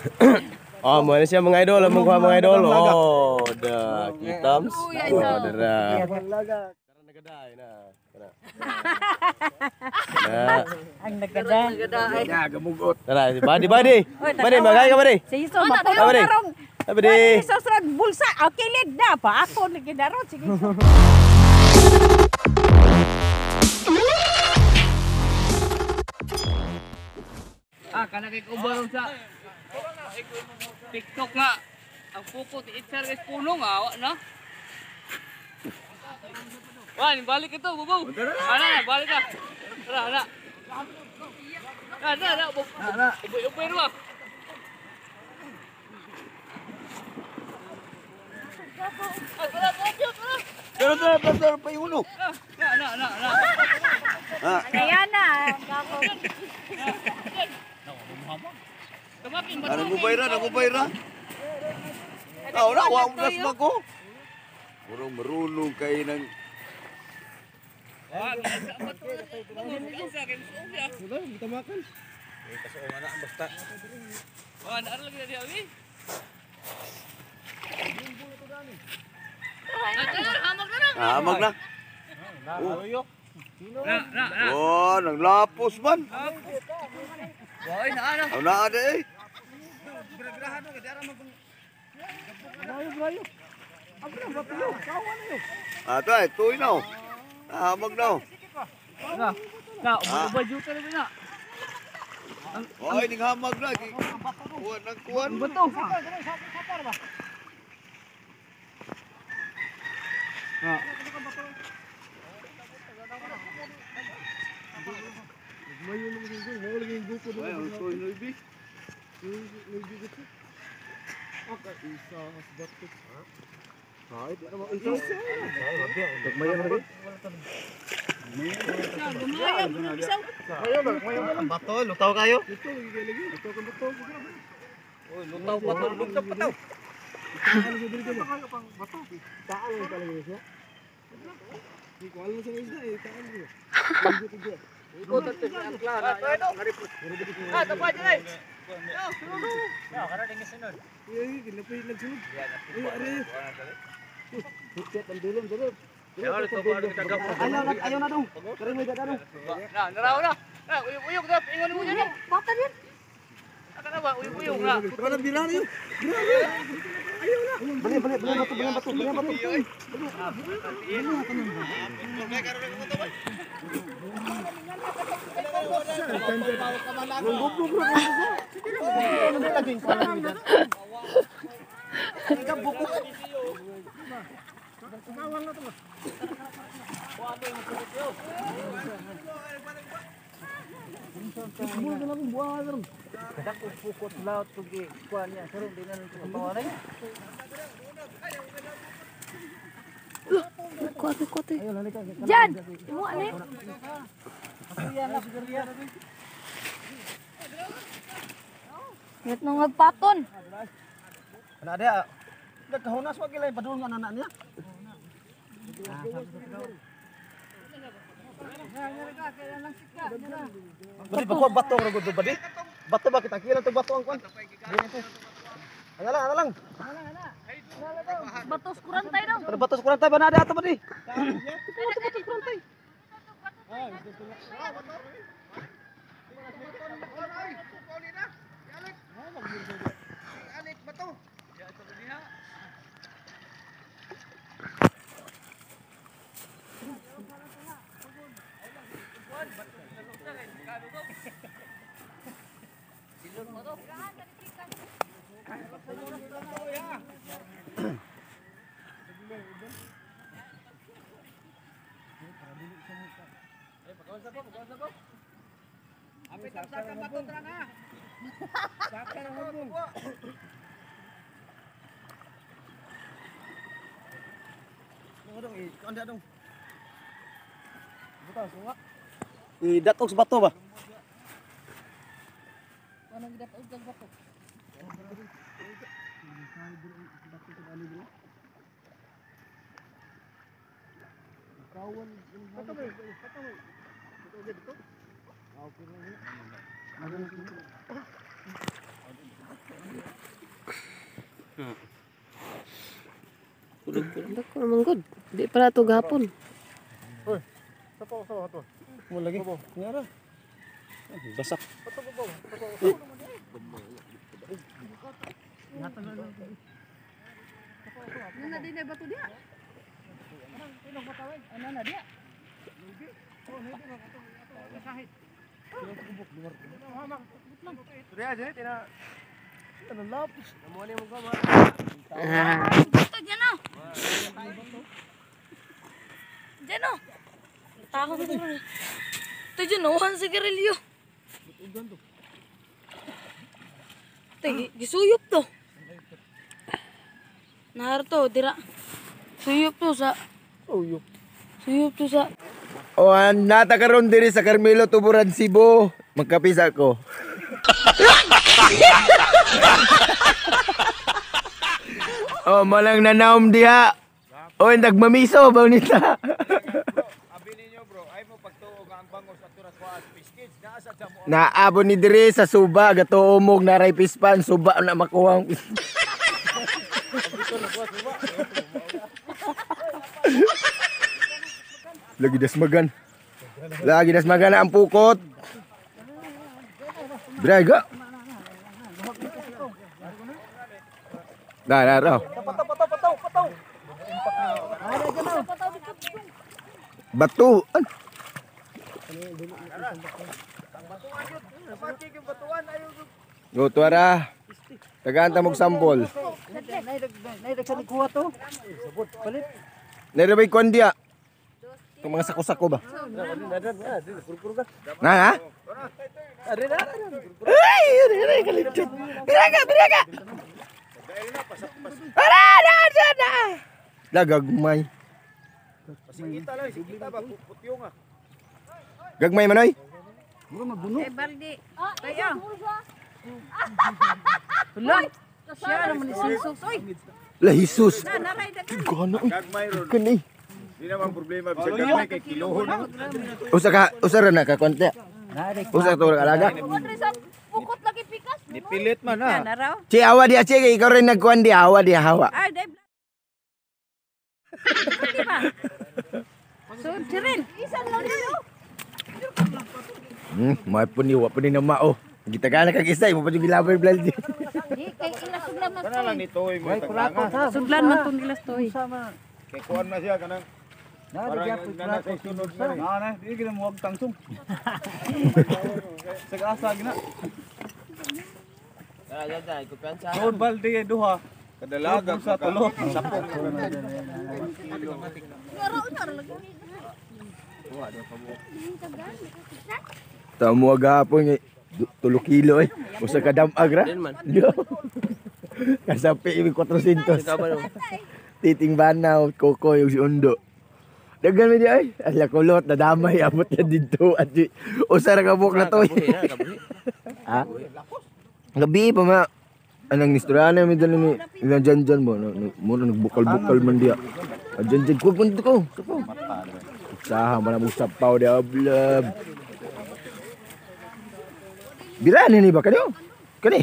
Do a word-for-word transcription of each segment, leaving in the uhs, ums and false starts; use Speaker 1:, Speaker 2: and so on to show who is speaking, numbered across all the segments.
Speaker 1: Oh, mana siya mga idol, mga mga idol. Oh, dah kitams. Oh, dah. Karena nagaday na. Nah,
Speaker 2: ang nagaday.
Speaker 3: Ya, gamugot.
Speaker 1: tara, badi badi. Badi, magay ka badi.
Speaker 2: Si Iso mapuno
Speaker 1: Badi.
Speaker 2: karong.
Speaker 1: Badi.
Speaker 2: Iso sa bulsa. Okay, lid na pa. Ako lagi daron. Sige.
Speaker 3: Ah, kana kay kubarong sa TikTok nga. Ang puko ti itser guys puno nga wa na. Wan, balik ito, bubu. Ana, balik ka. Tara, ana. Ana, ana, bubu. Ana. Uboy-uboy ro.
Speaker 4: Pero tara, tara pa yung uno.
Speaker 3: Na, na, na, na.
Speaker 4: Ah,
Speaker 2: Kaya na.
Speaker 3: Tumakin ba?
Speaker 4: ano mo bayra, ano bayra? Ah, wala, wala mo nas ko. Urang marunong kay nang
Speaker 3: Ah, sa bato. Sa akin, suya.
Speaker 1: Sudah, kita makan. Eh, kasuong anak basta.
Speaker 3: Wah, ana lagi dia ni. Hamag na lang.
Speaker 4: ah, mag na.
Speaker 3: Na, na, na.
Speaker 4: Oh, nang lapos man.
Speaker 3: Wah, na, na.
Speaker 4: Aw na ada eh. Ah, tay, tuloy na. oh. Ah, mag na. oh.
Speaker 3: Na, na, ubay juta na na.
Speaker 4: Oy, ning hamag na. Kuwan ng kuwan.
Speaker 3: Bato. Ah.
Speaker 4: Ay, ang tuloy na ibi.
Speaker 1: Bato, lutaw kayo.
Speaker 4: Oy, lutaw pa to, lutaw pa to.
Speaker 3: Ikot at ang klara. Ah, tapos dyan.
Speaker 4: Ayaw na dong. Kare mo dada dong.
Speaker 3: Na, naraw na. Na, uyog-uyog na. Ingon mo dyan. Bata din. Aka na ba? Uyog-uyog na.
Speaker 4: Wala bilang yun. Balik, balik, balik batu, balik batu, balik batu.
Speaker 2: Kuat-kuat. Jan, mo ani? Ket nang magpaton.
Speaker 1: Ana ada. Nagkahunas wa gilay padulong nga anak niya. Badi ba ko bato ra gud badi? Bato ba kita kila to bato ang kwan? Ana lang, ana lang.
Speaker 2: Batos kurantay daw.
Speaker 1: Ada bato kurang tay ba na ada ato badi?
Speaker 3: Apit ang saka bato tra na. Saka na hubong.
Speaker 1: Dong, anda dong. Idatok sa bato ba?
Speaker 2: Anong gidatok og bato?
Speaker 1: Kawan, bato ba? Bato ba? Bato dito. Ah, okay lang.
Speaker 5: Dako naman good. Di pala to gapon.
Speaker 1: Mo lagi. Ngara. Basak.
Speaker 2: Nana din bato dia. Ano na dia?
Speaker 5: Ah.
Speaker 2: Ito dyan o. Dyan o. Taho mo dyan. Ito dyan o. Ang sigarilyo. Ito, gisuyop to. Nahar to, dira. Suyop to sa...
Speaker 1: Suyop.
Speaker 2: Suyop to sa...
Speaker 4: O, oh, nata karon diri sa Carmelo Tuburan, Cebu. Magkapisa ko. Oh, malang nanaom diha. O, nagmamiso ba nita? Naabo ni diri sa suba gato umog na ray pispan suba na makuha. Lagi dasmagan. Lagi dasmagan na ang pukot. Braga. Dah, dah, dah. Batu. Go tuara. Tagaanta mog sampol. Nay bay kondia. Itong mga sako-sako ba? Na ha? Ay, ay, kalipit. Biraga, biraga. Ara, na, na, na. Lagagmay. Gagmay manoy.
Speaker 2: Eh, baldi. Tayo. Tulong. Siya naman ni Jesus. Oy.
Speaker 4: La Jesus.
Speaker 2: Na, naray dagan.
Speaker 4: Gano eh. Kani.
Speaker 6: Di naman problema bisa gamay kay kilohon.
Speaker 4: Usa ka, usa ra na ka konti. Usa to ra alaga.
Speaker 2: Pukot lagi pikas.
Speaker 6: Nipilit man
Speaker 2: Na,
Speaker 6: ha.
Speaker 2: naraw.
Speaker 4: Si awa dia cik ikaw rin nagkuan di awa dia hawa.
Speaker 2: Ay, dai. Di ba? So, chirin. Isan lang nilo.
Speaker 4: Hmm, may pun ni wa pun ni na mao. Kita kana kag isa mo pa jud gilabay blal di.
Speaker 2: Di kay ila sudlan man
Speaker 6: Kana lang
Speaker 2: toy.
Speaker 6: nitoy mo taglangan.
Speaker 2: Sudlan man tong ilas toy.
Speaker 6: Kay kuan na siya kanang Parang nana sa sunod na rin.
Speaker 7: Ah, na, di kita mo wag tangsong. Sag-asa gina.
Speaker 1: Ya, ya, ya, ikut pensa.
Speaker 7: Road balde duha.
Speaker 6: Kadalaga
Speaker 7: sa tulo.
Speaker 6: sapok.
Speaker 4: Tamo agapon eh. Tulo kilo eh. Usa ka damag ra.
Speaker 1: Din man.
Speaker 4: Kasapi ibi kwatro-sintos.
Speaker 1: Ikaw ba no?
Speaker 4: Titing banaw, koko yung si Undo. Dagan mi di ay. Ala kulot na damay abot na dito at di- usa ra ka buhok na to.
Speaker 1: Kabuhi na, kabuhi.
Speaker 4: Ha? Gabi pa ma. Anang nistorana mi dali ni ilang janjan mo. Mo nagbukal-bukal man dia. Janjan ko pun ko. Usaha man mo sapaw dia ablab. Bila ni ni ba kanyo? Kani.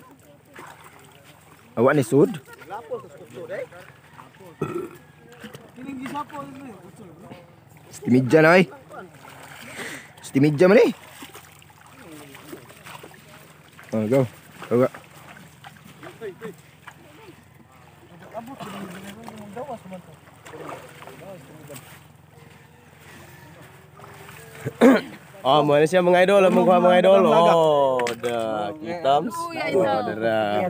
Speaker 4: Awak ni sud. Stimidja na ay. Stimidja man eh. Oh, go. Go. Go.
Speaker 1: Oh, mana siya mga idol, ang mga mga idol. Oh, dah kitams. Oh, dah.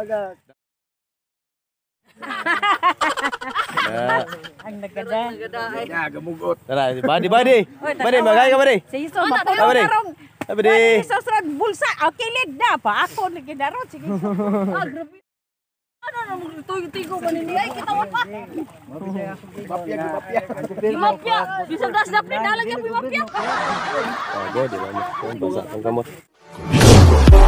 Speaker 2: Ang nagada.
Speaker 4: Ya, gamugot.
Speaker 1: Tara, badi badi. Badi, magay ka badi.
Speaker 2: Sa iso ba
Speaker 1: Tama rin.
Speaker 2: tarong.
Speaker 1: Badi.
Speaker 2: Iso sa bulsa. Okay, lid na pa. Ako lagi darot. Sige. Ah, grabe. Ano na mo tigo ba nini ay kita wa pa. Gimapya. Bisa das dapli na lagi gimapya.
Speaker 1: Oh, go, di ba? Basa ang kamot.